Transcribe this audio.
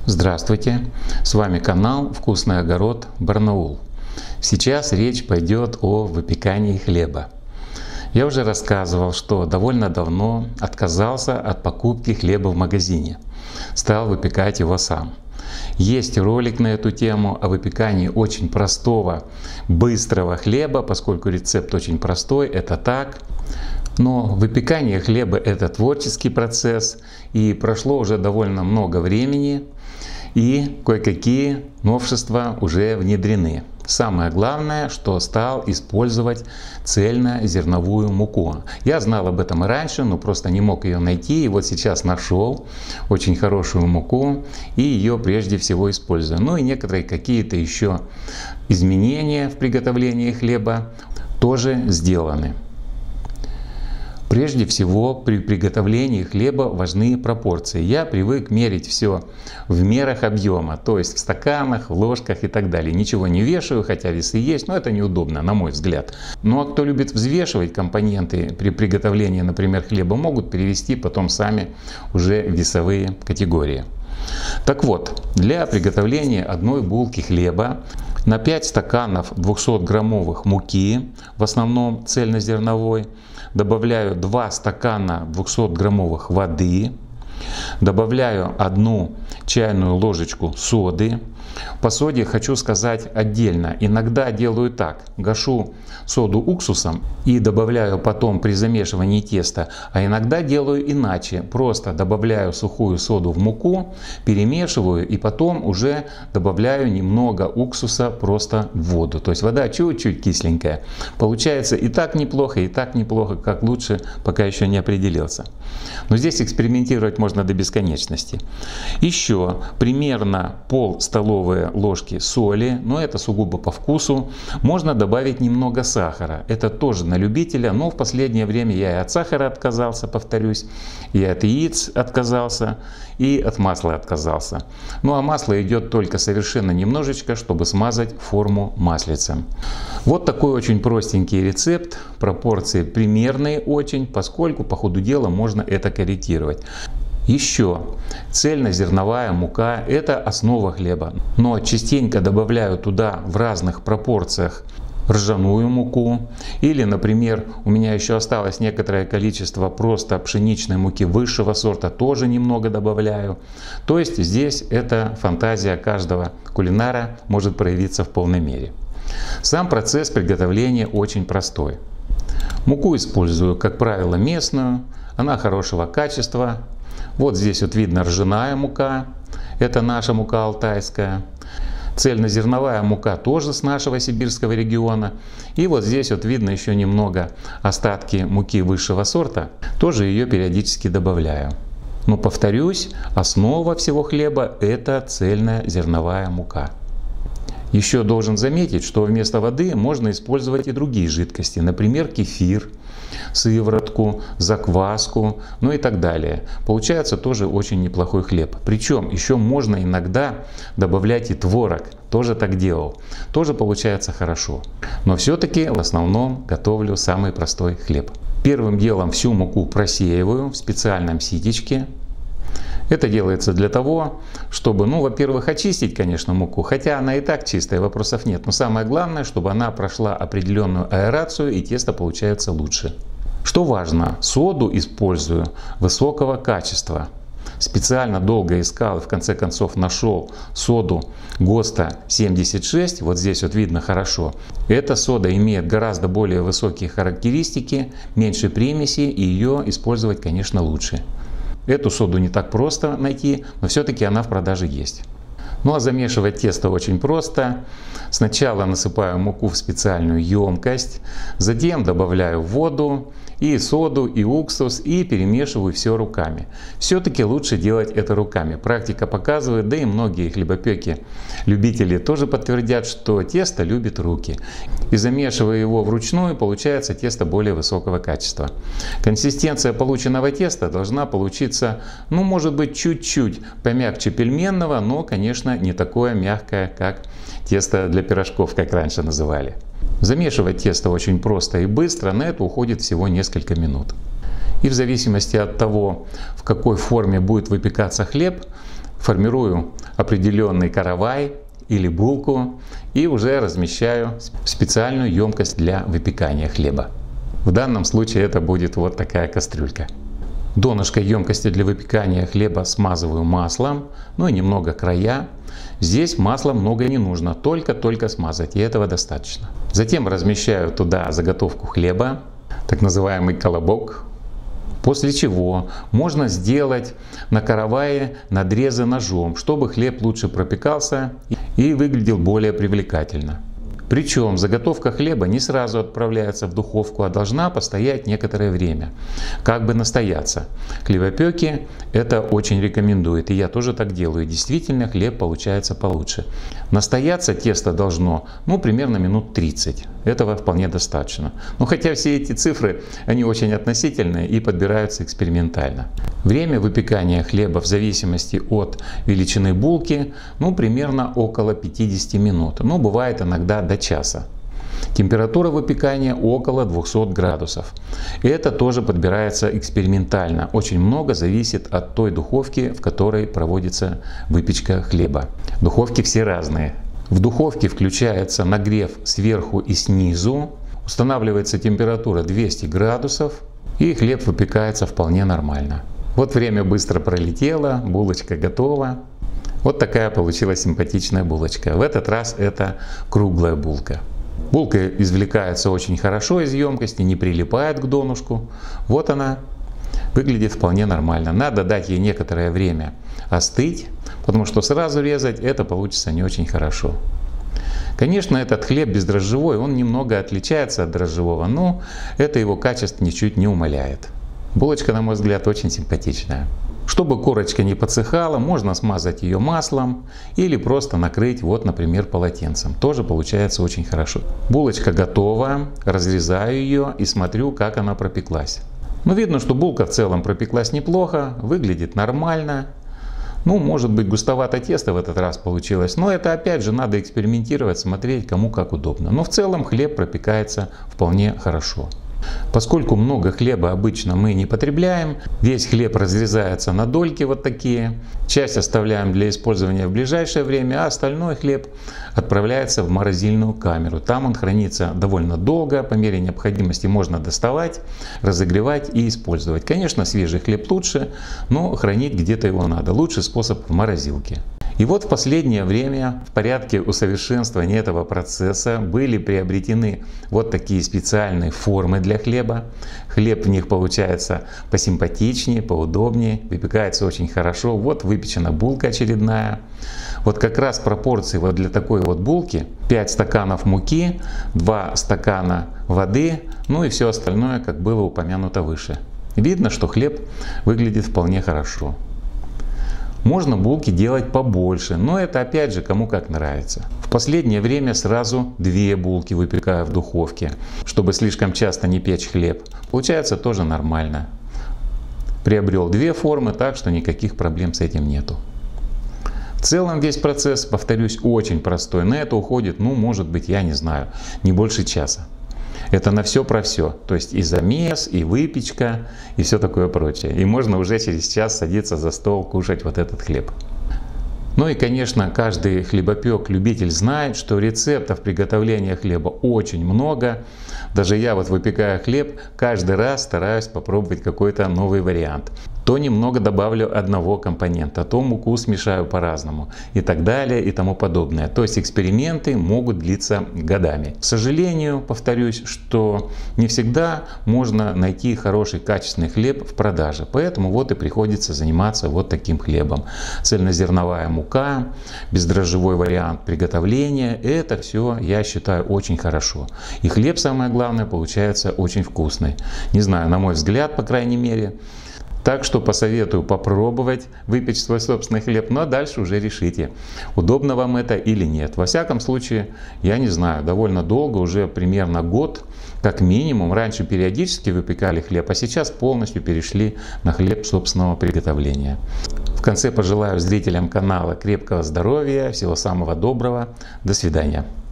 Здравствуйте! С вами канал Вкусный огород Барнаул. Сейчас речь пойдет о выпекании хлеба. Я уже рассказывал, что довольно давно отказался от покупки хлеба в магазине. Стал выпекать его сам. Есть ролик на эту тему о выпекании очень простого, быстрого хлеба, поскольку рецепт очень простой, это так. Но выпекание хлеба — это творческий процесс, и прошло уже довольно много времени, и кое-какие новшества уже внедрены. Самое главное, что стал использовать цельнозерновую муку. Я знал об этом и раньше, но просто не мог ее найти, и вот сейчас нашел очень хорошую муку и ее прежде всего использую. Ну и некоторые какие-то еще изменения в приготовлении хлеба тоже сделаны. Прежде всего, при приготовлении хлеба важны пропорции. Я привык мерить все в мерах объема, то есть в стаканах, в ложках и так далее. Ничего не вешаю, хотя весы есть, но это неудобно, на мой взгляд. Ну а кто любит взвешивать компоненты при приготовлении, например, хлеба, могут перевести потом сами уже весовые категории. Так вот, для приготовления одной булки хлеба на 5 стаканов 200-граммовых муки, в основном цельнозерновой, добавляю 2 стакана 200-граммовых воды, добавляю 1 чайную ложечку соды. По соде хочу сказать отдельно. Иногда делаю так. Гашу соду уксусом и добавляю потом при замешивании теста. А иногда делаю иначе. Просто добавляю сухую соду в муку, перемешиваю и потом уже добавляю немного уксуса просто в воду. То есть вода чуть-чуть кисленькая. Получается и так неплохо, как лучше, пока еще не определился. Но здесь экспериментировать можно до бесконечности. Еще примерно пол столовой ложки соли, но это сугубо по вкусу. Можно добавить немного сахара. Это тоже на любителя, но в последнее время я и от сахара отказался, повторюсь, и от яиц отказался, и от масла отказался. Ну а масло идет только совершенно немножечко, чтобы смазать форму маслицем. Вот такой очень простенький рецепт. Пропорции примерные очень, поскольку по ходу дела можно это корректировать. Еще цельнозерновая мука – это основа хлеба, но частенько добавляю туда в разных пропорциях ржаную муку, или, например, у меня еще осталось некоторое количество просто пшеничной муки высшего сорта, тоже немного добавляю. То есть здесь эта фантазия каждого кулинара может проявиться в полной мере. Сам процесс приготовления очень простой. Муку использую, как правило, местную, она хорошего качества. Вот здесь вот видно ржаная мука, это наша мука алтайская. Цельнозерновая мука тоже с нашего сибирского региона. И вот здесь вот видно еще немного остатки муки высшего сорта, тоже ее периодически добавляю. Но повторюсь, основа всего хлеба — это цельнозерновая мука. Еще должен заметить, что вместо воды можно использовать и другие жидкости, например, кефир, сыворотку, закваску, ну и так далее. Получается тоже очень неплохой хлеб. Причем еще можно иногда добавлять и творог. Тоже так делал. Тоже получается хорошо. Но все-таки в основном готовлю самый простой хлеб. Первым делом всю муку просеиваю в специальном ситечке. Это делается для того, чтобы, во-первых, очистить, конечно, муку, хотя она и так чистая, вопросов нет. Но самое главное, чтобы она прошла определенную аэрацию, и тесто получается лучше. Что важно, соду использую высокого качества. Специально долго искал и в конце концов нашел соду ГОСТа 76, вот здесь вот видно хорошо. Эта сода имеет гораздо более высокие характеристики, меньше примесей, и ее использовать, конечно, лучше. Эту соду не так просто найти, но все-таки она в продаже есть. Ну а замешивать тесто очень просто. Сначала насыпаю муку в специальную емкость, затем добавляю воду, и соду, и уксус, и перемешиваю все руками. Все-таки лучше делать это руками. Практика показывает, да и многие хлебопеки, любители тоже подтвердят, что тесто любит руки. И замешивая его вручную, получается тесто более высокого качества. Консистенция полученного теста должна получиться, может быть, чуть-чуть помягче пельменного, но, конечно, не такое мягкое, как тесто для пирожков, как раньше называли. Замешивать тесто очень просто и быстро, на это уходит всего несколько минут. И в зависимости от того, в какой форме будет выпекаться хлеб, формирую определенный каравай или булку и уже размещаю в специальную емкость для выпекания хлеба. В данном случае это будет вот такая кастрюлька. Донышко емкости для выпекания хлеба смазываю маслом, ну и немного края. Здесь масла много не нужно, только смазать, и этого достаточно. Затем размещаю туда заготовку хлеба, так называемый колобок. После чего можно сделать на каравае надрезы ножом, чтобы хлеб лучше пропекался и выглядел более привлекательно. Причем заготовка хлеба не сразу отправляется в духовку, а должна постоять некоторое время, как бы настояться. Хлебопеки это очень рекомендуют, и я тоже так делаю. Действительно, хлеб получается получше. Настояться тесто должно примерно минут 30. Этого вполне достаточно. Но хотя все эти цифры, они очень относительные и подбираются экспериментально. Время выпекания хлеба в зависимости от величины булки, примерно около 50 минут. Но бывает иногда до часа. Температура выпекания около 200 градусов. И это тоже подбирается экспериментально. Очень много зависит от той духовки, в которой проводится выпечка хлеба. Духовки все разные. В духовке включается нагрев сверху и снизу. Устанавливается температура 200 градусов. И хлеб выпекается вполне нормально. Вот время быстро пролетело, булочка готова. Вот такая получилась симпатичная булочка. В этот раз это круглая булка. Булка извлекается очень хорошо из емкости, не прилипает к донышку. Вот она выглядит вполне нормально. Надо дать ей некоторое время остыть, потому что сразу резать это получится не очень хорошо. Конечно, этот хлеб бездрожжевой, он немного отличается от дрожжевого, но это его качество ничуть не умаляет. Булочка, на мой взгляд, очень симпатичная. Чтобы корочка не подсыхала, можно смазать ее маслом или просто накрыть, например, полотенцем. Тоже получается очень хорошо. Булочка готова, разрезаю ее и смотрю, как она пропеклась. Видно, что булка в целом пропеклась неплохо, выглядит нормально. Может быть, густовато тесто в этот раз получилось, но это опять же надо экспериментировать, смотреть, кому как удобно. Но в целом хлеб пропекается вполне хорошо. Поскольку много хлеба обычно мы не потребляем, весь хлеб разрезается на дольки вот такие. Часть оставляем для использования в ближайшее время, а остальной хлеб отправляется в морозильную камеру. Там он хранится довольно долго, по мере необходимости можно доставать, разогревать и использовать. Конечно, свежий хлеб лучше, но хранить где-то его надо. Лучший способ в морозилке. И вот в последнее время в порядке усовершенствования этого процесса были приобретены вот такие специальные формы для хлеба. Хлеб в них получается посимпатичнее, поудобнее, выпекается очень хорошо. Вот выпечена булка очередная. Вот как раз пропорции для такой булки: 5 стаканов муки, 2 стакана воды, и все остальное, как было упомянуто выше. Видно, что хлеб выглядит вполне хорошо. Можно булки делать побольше, но это опять же кому как нравится. В последнее время сразу 2 булки выпекаю в духовке, чтобы слишком часто не печь хлеб. Получается тоже нормально. Приобрел 2 формы, так что никаких проблем с этим нету. В целом весь процесс, повторюсь, очень простой. На это уходит, может быть, я не знаю, не больше часа. Это на все про все. То есть и замес, и выпечка, и все такое прочее. И можно уже через час садиться за стол, кушать вот этот хлеб. И, конечно, каждый хлебопек, любитель знает, что рецептов приготовления хлеба очень много. Даже я выпекая хлеб, каждый раз стараюсь попробовать какой-то новый вариант. То немного добавлю одного компонента, то муку смешаю по-разному и так далее и тому подобное. То есть эксперименты могут длиться годами. К сожалению, повторюсь, что не всегда можно найти хороший качественный хлеб в продаже. Поэтому и приходится заниматься таким хлебом. Цельнозерновая мука, бездрожжевой вариант приготовления. Это все, я считаю, очень хорошо. И хлеб, самое главное, получается очень вкусный. Не знаю, на мой взгляд, по крайней мере. Так что посоветую попробовать выпечь свой собственный хлеб, но дальше уже решите, удобно вам это или нет. Во всяком случае, я не знаю, довольно долго, уже примерно год, как минимум. Раньше периодически выпекали хлеб, а сейчас полностью перешли на хлеб собственного приготовления. В конце пожелаю зрителям канала крепкого здоровья, всего самого доброго. До свидания.